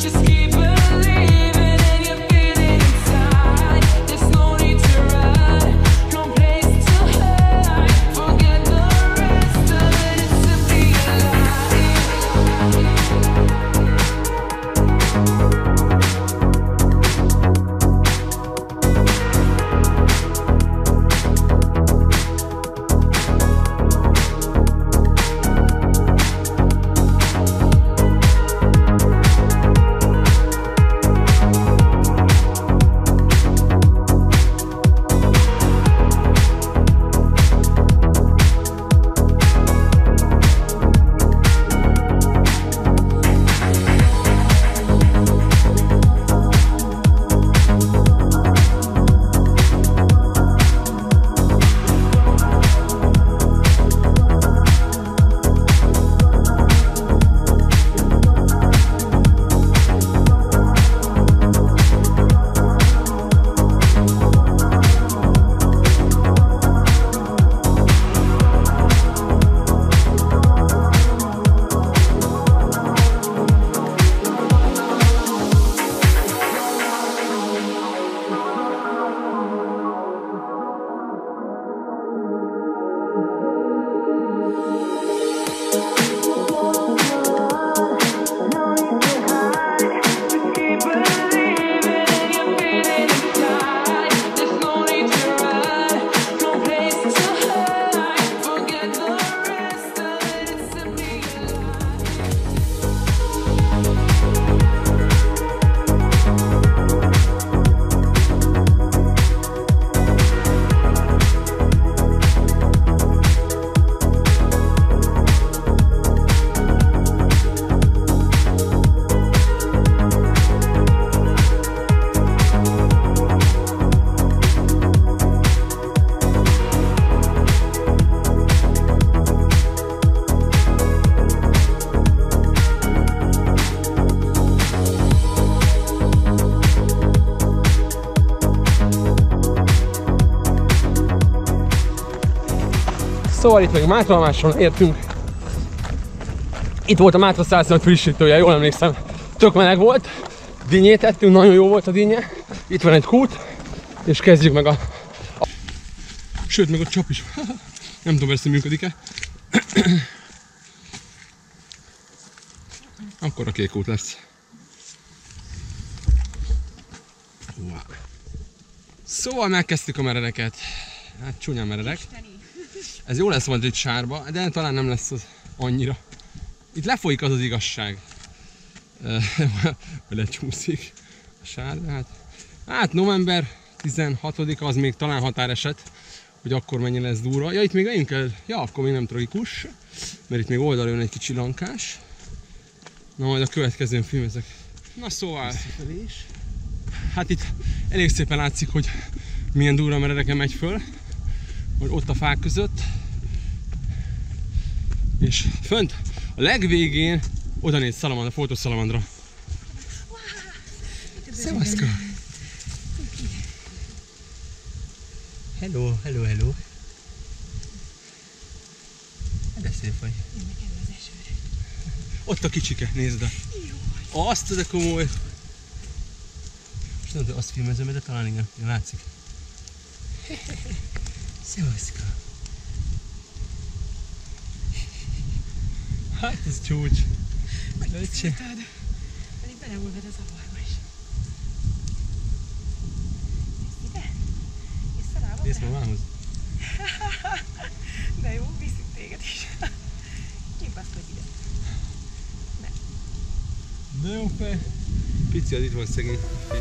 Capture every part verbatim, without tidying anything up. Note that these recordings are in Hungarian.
Szóval itt meg Mátramáson értünk. Itt volt a Mátra száz frissítője, jól emlékszem. Tök meleg volt. Dinnyét ettünk, nagyon jó volt a dinnye. Itt van egy kút, és kezdjük meg a... a... Sőt, meg a csap is. Nem tudom, persze működik-e. Akkor a kék út lesz. Wow. Szóval megkezdtük a meredeket. Hát csúnyán meredek. Ez jó lesz majd itt sárba, de talán nem lesz az annyira. Itt lefolyik az az igazság. Vagy lecsúszik a sár, de hát... Hát november tizenhatodika az még talán határeset, hogy akkor mennyi lesz durva. Ja, itt még lejünk el. Ja, akkor még nem tragikus, mert itt még oldalra jön egy kicsi lankás. Na, majd a következőn filmezek. Na szóval... Hát itt elég szépen látszik, hogy milyen durva meredeken megy föl. Hogy ott a fák között. És fönt a legvégén oda néz Szalamandra, Fotoszalamandra. Szevaszka! Hello, hello, hello! De szép vagy. Ott a kicsike, nézd el! Azt, de komoly! Most nem tudom, azt filmezem, de talán igen, látszik. Szevaszka! Hát ez csúcs! Öccse! Pedig beleolvad az avarba is. Nézd ide! Visszalábad? Nézd mamához! De jó, viszünk téged is. Kipaszkodj ide. Ne. De jó fej! Pici az itt van szegény.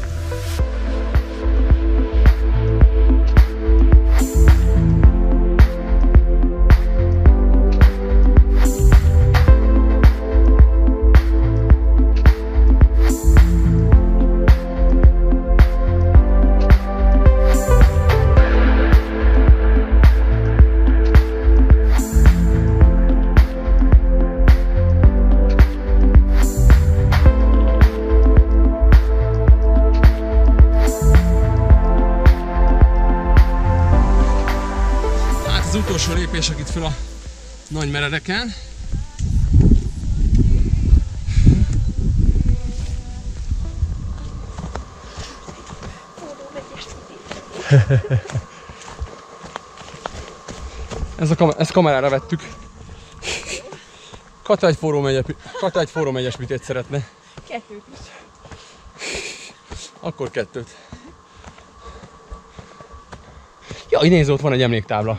Utolsó lépések itt fel a nagy meredeken. Ez a kam ezt kamerára vettük. Kata egy forró megyes, Kata egy forró megyes pitét szeretne. Kettőt is. Akkor kettőt. Jaj, nézd, ott van egy emléktábla.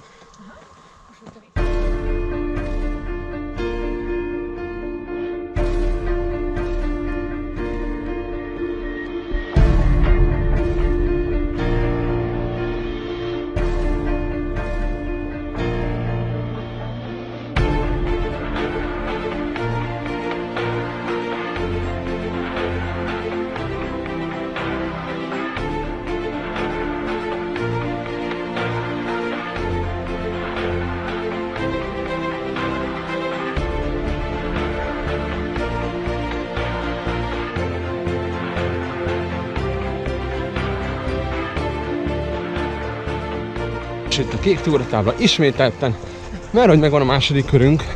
És itt a kék túratábla ismételten, mert hogy megvan a második körünk.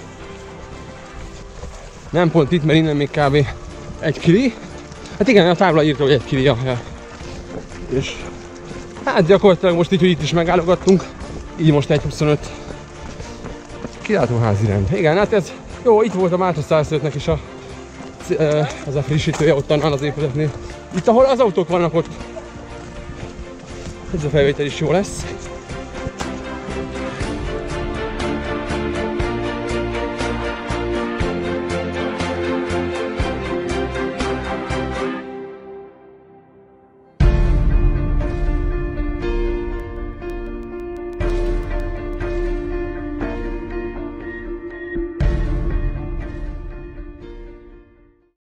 Nem pont itt, mert innen még kb. Egy kili. Hát igen, a tábla írta, hogy egy kili. Ja, ja. És hát gyakorlatilag most így, hogy itt is megállogattunk, így most egy huszonöt. Kilátóházi rend. Igen, hát ez jó, itt volt a Mátra százötnek is a, az a frissítője ott annál az épületnél. Itt ahol az autók vannak ott. Ez a felvétel is jó lesz.